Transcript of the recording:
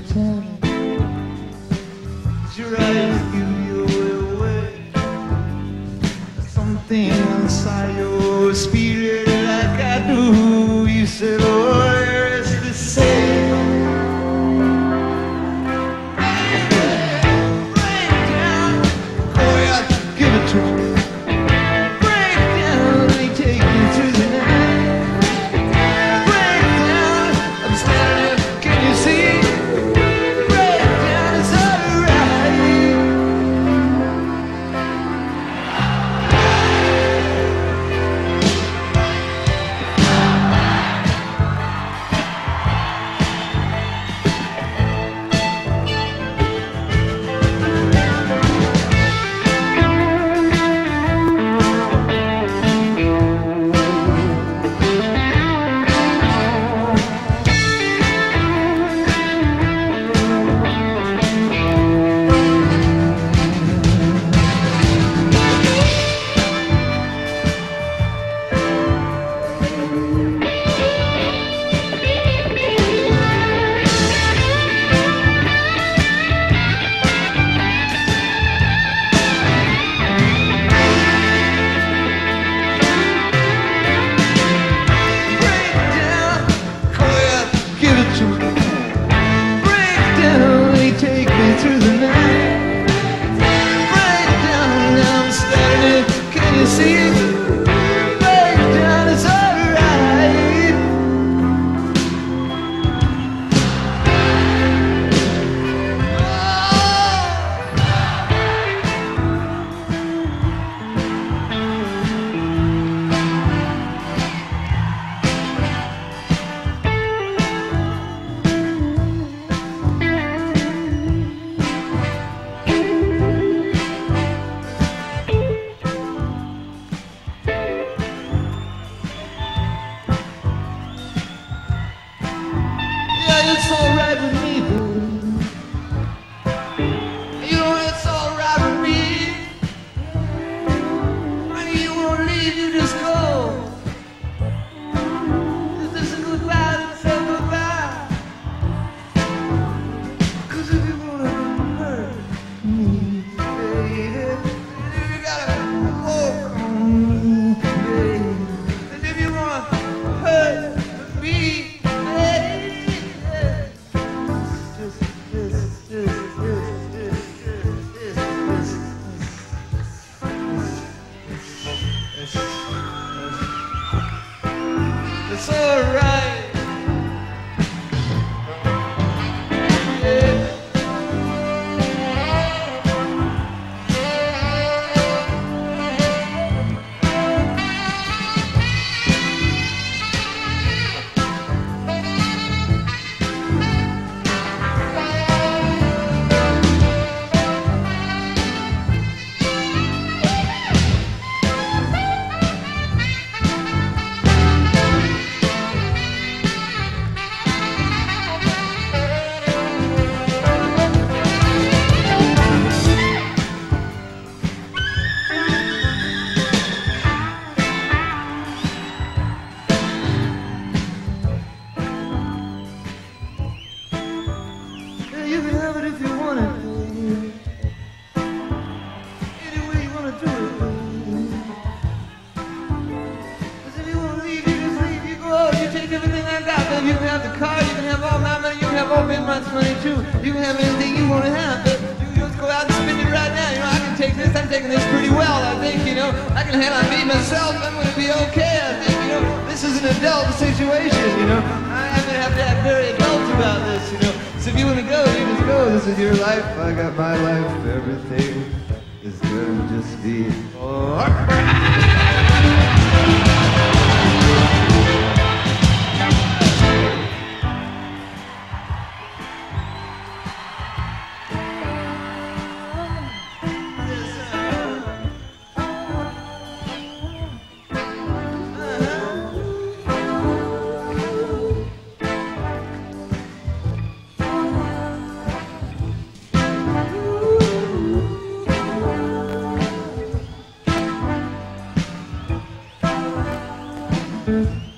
town. Your eyes give you away. Something inside your spirit like I do. You said, oh, it's the same. Break down, oh yeah, give it to me. Break down, let me take you through the night. Break down, I'm standing here, can you see? Break down, it's alright. Through the night, break down, now I'm standing, can you see? Break down, it's alright. It's alright with me, boo. You know it's alright with me. When you won't leave, you just go. If there's a goodbye, then say goodbye. 'Cause if you wanna hurt me, baby, then you gotta walk on me, baby. And if you wanna hurt me, it's alright. You can have it if you want it, baby. Any way you want to do it, baby. 'Cause if you want to leave, you just leave. You go out, you take everything I got, baby. You can have the car, you can have all my money, you can have all Ben Munt's money too. You can have anything you want to have, but you just go out and spend it right now. You know, I can take this, I'm taking this pretty well, I think, you know. I can handle me myself, I'm going to be okay, I think, you know. This is an adult situation, you know. I'm going to have to act very adult about this, you know. So if you want to go, you just go. This is your life. I got my life. Everything is going to just be alright.